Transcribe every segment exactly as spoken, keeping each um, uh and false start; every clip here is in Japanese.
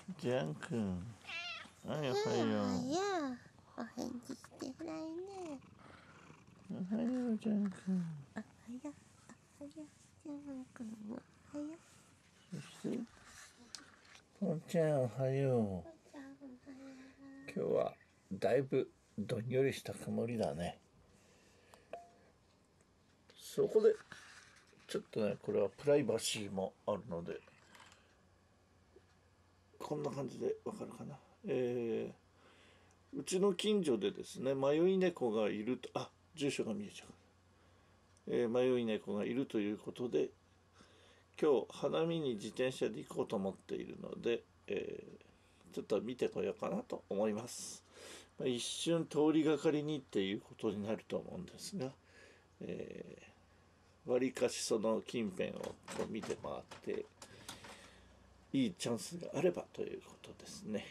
ジャン君、はい、おはよう。 お返事してないね。 おはよう、ジャン君。 おはよう、おはよう、ジャン君、おはよう。 そして、ポンちゃん、おはよう。今日はだいぶどんよりした曇りだね。そこでちょっとね、これはプライバシーもあるので、こんな感じでわかるかな。えー、うちの近所でですね、迷い猫がいると、あ、住所が見えちゃう。えー、迷い猫がいるということで、今日花見に自転車で行こうと思っているので、えー、ちょっと見てこようかなと思います。まあ、一瞬通りがかりにっていうことになると思うんですが、えー、わりかしその近辺をこう見て回っていいチャンスがあればということですね。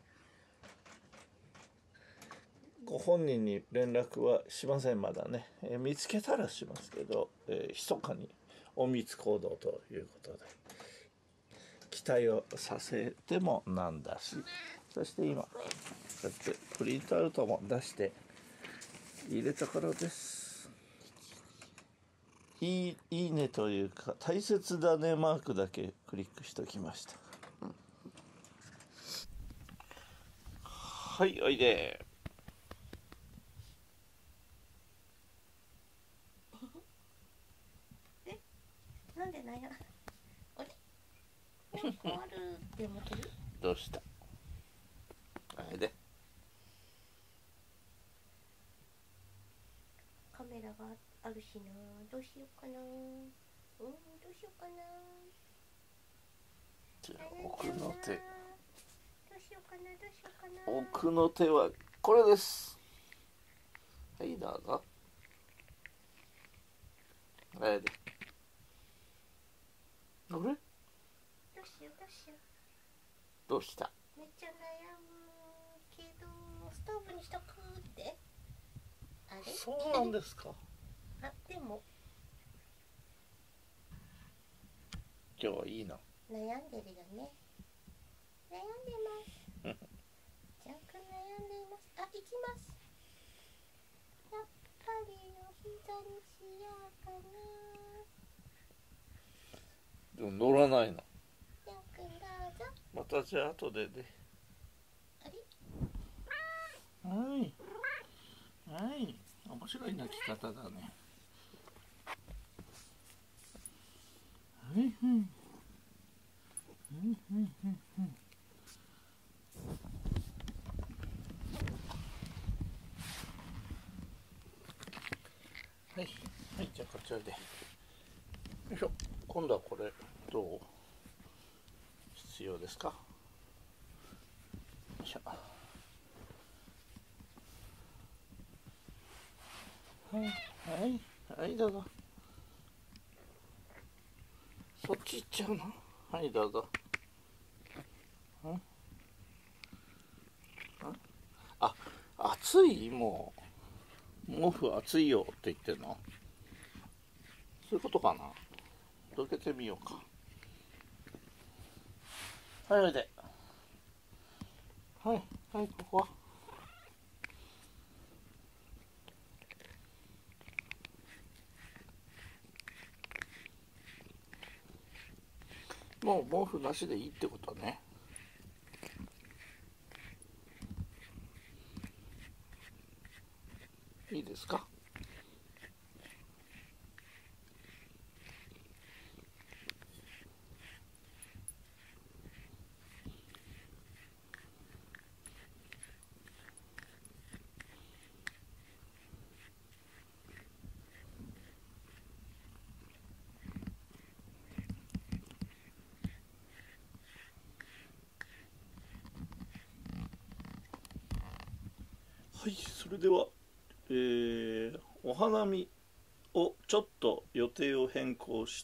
ご本人に連絡はしません、まだね。えー、見つけたらしますけど、えー、密かに隠密行動ということで期待をさせてもなんだし、そして今こうやってプリントアウトも出しているところです。いい、いいねというか大切だねマークだけクリックしておきました。はい、おいで。 え、なんで悩ん、あれなんかあるって思ってる？ どうした？あれでカメラがあるしな、どうしようかな。うん、どうしようかな。 じゃあ奥の手、 どうしようかな、どうしようかな。 奥の手はこれです。はい、どうぞ。あれであれどうしよう、どうしよう。 どうした？ めっちゃ悩むけどストーブにしとくって。あれ？ そうなんですか。 あ、でも今日はいいの？ 悩んでるよね。悩んでますジャン君悩んでいます。あ、行きます。やっぱりお膝にしようかな。 でも乗らないの。 ジャン君どうぞ。 またじゃあ後でね。 あれ？ はいはい面白い鳴き方だね。はいはいはいはいはいはいはい、じゃあこちらでよいしょ。今度はこれどう必要ですか？よいしょ。はいはいはいどうぞ。そっち行っちゃうの？はいどうぞ。んあ、暑い？もう毛布暑いよって言ってんの？そういうことかな。どけてみようか。はいおいで。はいはい、ここはもう毛布なしでいいってことね。いいですか？はい、それでは、えー、お花見をちょっと予定を変更して、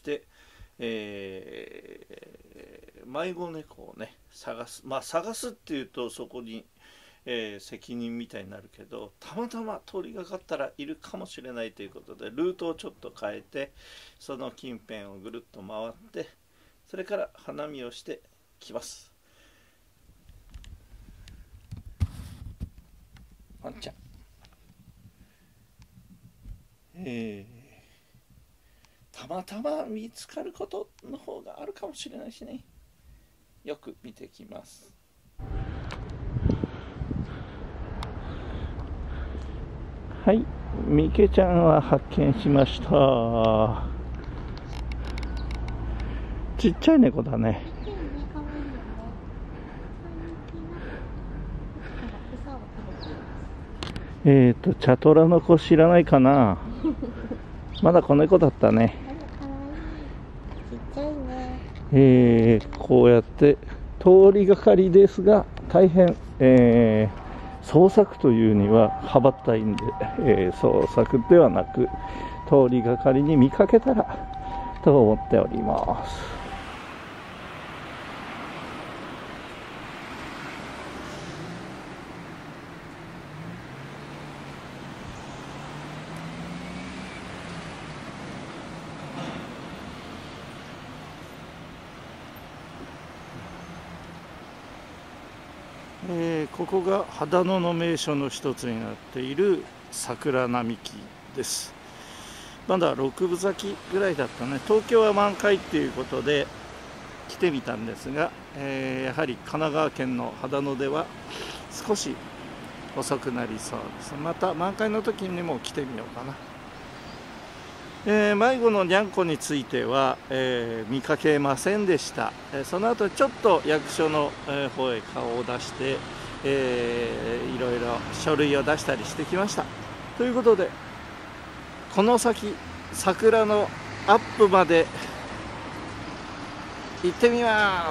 えー、迷子猫をね探す。まあ探すっていうとそこに、えー責任みたいになるけど、たまたま通りがかったらいるかもしれないということでルートをちょっと変えて、その近辺をぐるっと回って、それから花見をしてきます。 またま見つかることの方があるかもしれないしね。よく見てきます。はい、みけちゃんは発見しました。ちっちゃい猫だね。えっと茶トラの子知らないかな。まだ子猫だったね。 ちっちゃいね。 えー、こうやって通りがかりですが大変、えー、捜索というにははばったいんで、えー、捜索ではなく通りがかりに見かけたらと思っております。えー、ここが秦野の名所の一つになっている桜並木です。まだろくぶ咲きぐらいだったね。東京は満開っていうことで来てみたんですが、えー、やはり神奈川県の秦野では少し遅くなりそうです。また満開の時にも来てみようかな。えー、迷子のにゃんこについては、えー、見かけませんでした。えー、その後ちょっと役所の、えー、方へ顔を出して、えー、いろいろ書類を出したりしてきました。ということでこの先桜のアップまで行ってみます。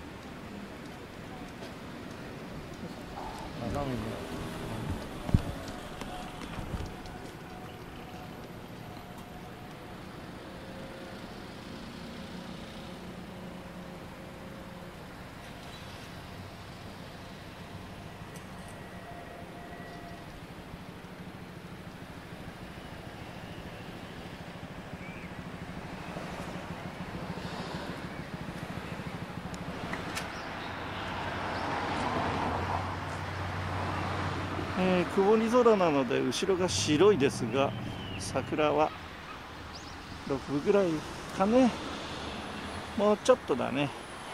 えー、曇り空なので後ろが白いですが桜はろくぶぐらいかね。もうちょっとだね。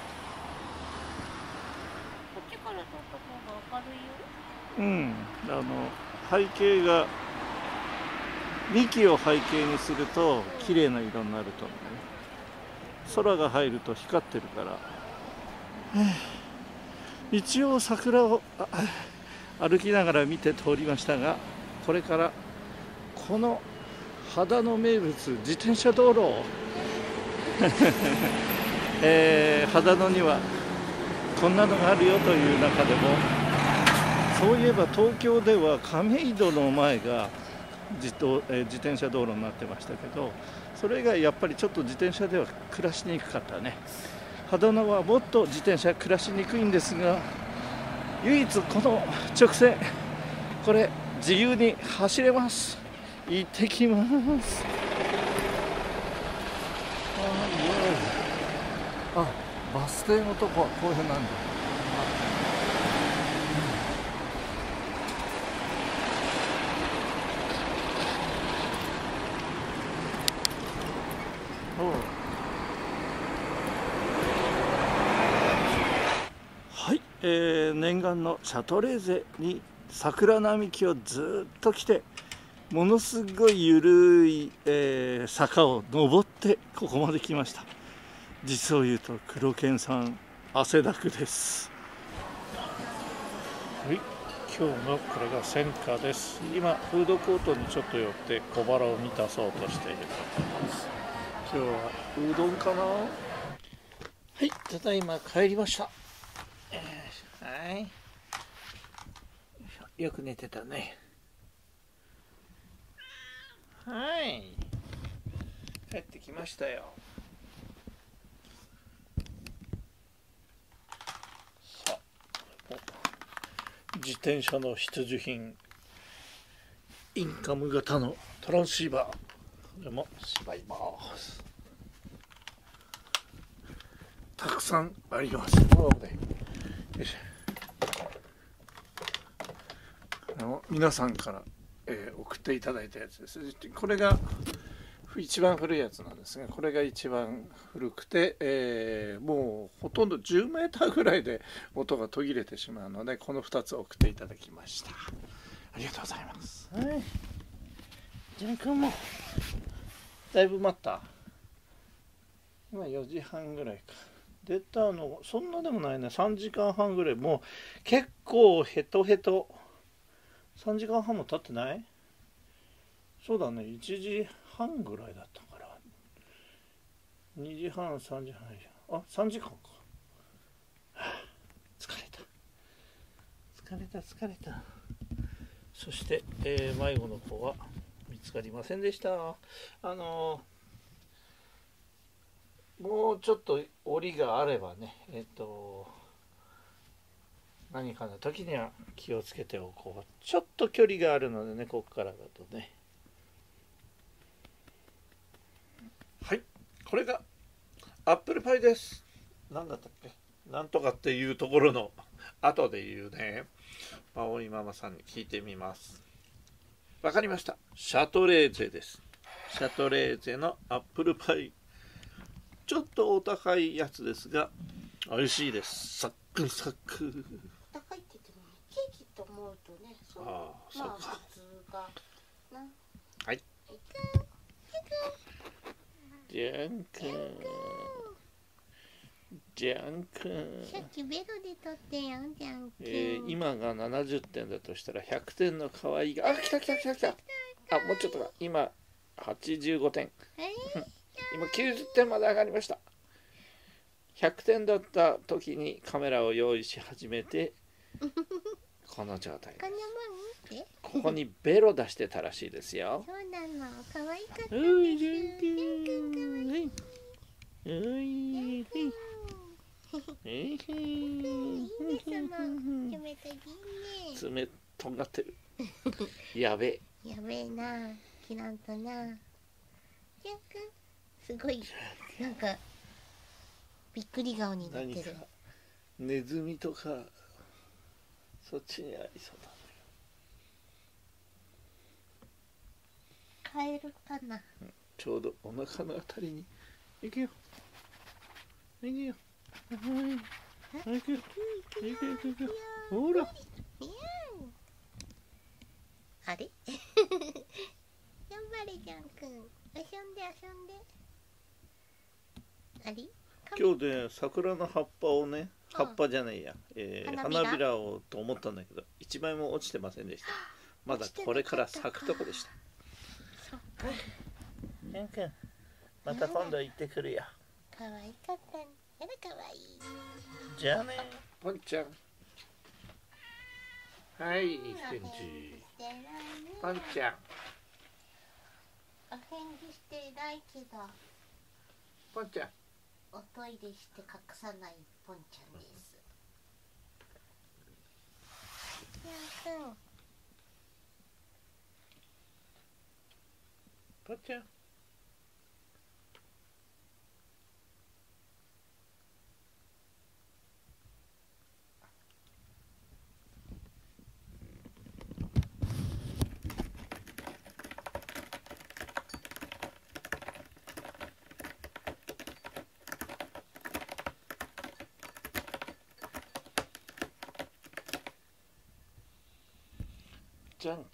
こっちから撮った方が明るいよ。 うん、あの背景が幹を背景にすると綺麗な色になると思う。空が入ると光ってるから、一応桜を歩きながら見て通りましたが、これからこの秦野名物自転車道路をえー、秦野にはこんなのがあるよという中でも、そういえば東京では亀戸の前が 自, えー、自転車道路になってましたけど、それ以外やっぱりちょっと自転車では暮らしにくかったね。秦野はもっと自転車暮らしにくいんですが、唯一この直線これ自由に走れます。行ってきます。あ、バス停のとこはこういうふうなんだ。はい、えー、念願のシャトレーゼに桜並木をずっと来て、ものすごい緩い、えー、坂を登ってここまで来ました。実を言うと黒犬さん汗だくです。はい、今日のこれが戦果です。今フードコートにちょっと寄って小腹を満たそうとしていると思います。今日はうどんかな。はい、ただいま帰りました。はい、よく寝てたね。はい、帰ってきましたよ。さあ、自転車の必需品、インカム型のトランシーバー、これもしまいます。たくさんあります。よいしょ。皆さんから、えー、送っていただいたやつです。これが一番古いやつなんですが、これが一番古くて、えー、もうほとんどじゅうメーターぐらいで音が途切れてしまうので、このふたつ送っていただきました。ありがとうございます。はい、ジャン君もだいぶ待った。今よじはんぐらいか。出たのそんなでもないね。さんじかんはんぐらい。もう結構ヘトヘト。さんじかんはんも経ってない？そうだね、いちじはんぐらいだったからにじはんさんじはん、あ、さんじかんか、はあ、疲れた疲れた疲れた。そして、えー、迷子の子は見つかりませんでした。あのー、もうちょっと檻があればね、えっと何かの時には気をつけておこう。ちょっと距離があるのでね、ここからだとね。はい、これがアップルパイです。何だったっけ、なんとかっていうところの後で言うね。青いママさんに聞いてみます。わかりました。シャトレーゼです。シャトレーゼのアップルパイ。ちょっとお高いやつですが美味しいです。サックサク。 高いって言ってもケーキと思うとね、そう、 ああ、 まあそうか。 普通がな。 はい。ジャン君。ジャン君。 さっきベロで取ってよ、ジャン君。 えー、今がななじゅってんだとしたらひゃくてんの可愛いが、あ、来た来た来た来た。あ、もうちょっとか。今はちじゅうごてん。今きゅうじゅってんまで上がりました。ひゃくてんだった時にカメラを用意し始めてこの状態です。ここにベロ出してたらしいですよ。 そうなの、可愛かったです。 おい、ジャン君。おい、いいですもん。冷たいね。爪とんがってる。やべえ。 やべえな、切らんとな。ジャン君、すごいなんかびっくり顔になってる。 ネズミとかそっちにありそうだね。 カエルかな。 ちょうどお腹のあたりに行くよ。行くよ。はい。行くよ。行くよ行くよ。ほら。 あれ？頑張れジャン君。遊んで遊んで。あれ？ 今日で桜の葉っぱをね、葉っぱじゃないや、えー、花びらをと思ったんだけど一枚も落ちてませんでした。まだこれから咲くとこでした。ジャン君、また今度行ってくるよ。 可愛かったね。やだ可愛い。 じゃあね、ポンちゃん。はい、返事。ポンちゃん。 お返事してないけど。 ポンちゃん。 おトイレして隠さないポンちゃんです。ジャン君。 ポンちゃん。ジャン君。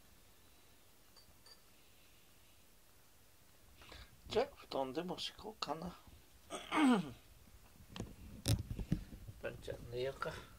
じゃあ布団でも敷こうかな。ポンちゃん寝ようか。